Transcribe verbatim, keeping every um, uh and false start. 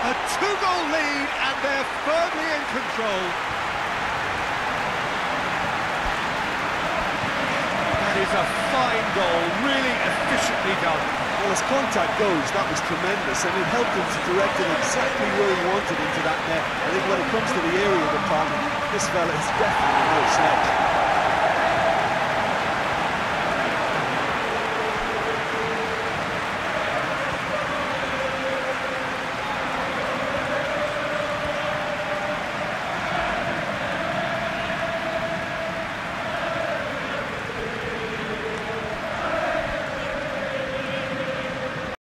A two-goal lead, and they're firmly in control. That is a fine goal, really efficiently done. Well, as contact goes, that was tremendous, and it helped him to direct it exactly where he wanted into that net. I think when it comes to the area department, this fella is definitely no slouch.